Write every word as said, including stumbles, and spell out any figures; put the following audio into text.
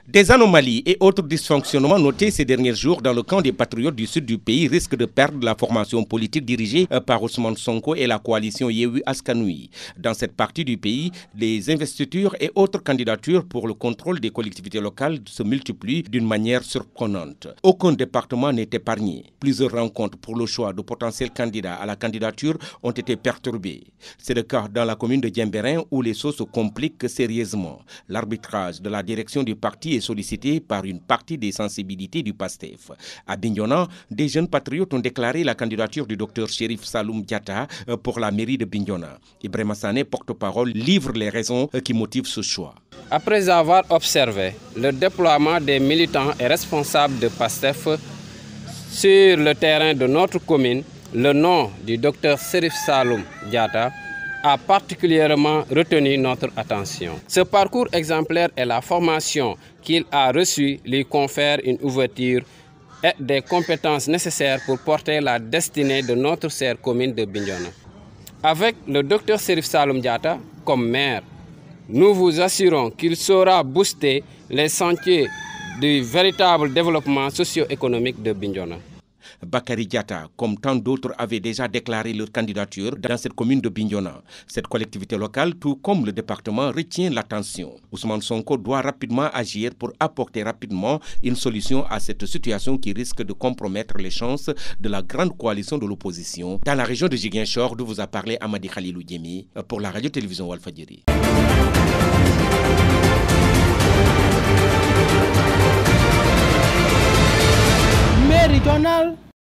Des anomalies et autres dysfonctionnements notés ces derniers jours dans le camp des patriotes du sud du pays risquent de perdre la formation politique dirigée par Ousmane Sonko et la coalition Yewwi Askan Wi. Dans cette partie du pays, les investitures et autres candidatures pour le contrôle des collectivités locales se multiplient d'une manière surprenante. Aucun département n'est épargné. Plusieurs rencontres pour le choix de potentiels candidats à la candidature ont été perturbées. C'est le cas dans la commune de Diembéring où les choses se compliquent sérieusement. L'arbitrage de la direction du parti est sollicité par une partie des sensibilités du PASTEF. À Bignona, des jeunes patriotes ont déclaré la candidature du docteur Chérif Saloum Diatta pour la mairie de Bignona. Ibrahima Sané, porte-parole, livre les raisons qui motivent ce choix. Après avoir observé le déploiement des militants et responsables de PASTEF sur le terrain de notre commune, le nom du docteur Chérif Saloum Diatta a particulièrement retenu notre attention. Ce parcours exemplaire et la formation qu'il a reçue lui confèrent une ouverture et des compétences nécessaires pour porter la destinée de notre chère commune de Bignona. Avec le docteur Chérif Saloum Diatta comme maire, nous vous assurons qu'il saura booster les sentiers du véritable développement socio-économique de Bignona. Bakary Diatta, comme tant d'autres, avaient déjà déclaré leur candidature dans cette commune de Bignona. Cette collectivité locale, tout comme le département, retient l'attention. Ousmane Sonko doit rapidement agir pour apporter rapidement une solution à cette situation qui risque de compromettre les chances de la grande coalition de l'opposition. Dans la région de Ziguinchor, d'où vous a parlé Amadi Khalilou Diémi pour la radio-télévision Walfadjri. Méridional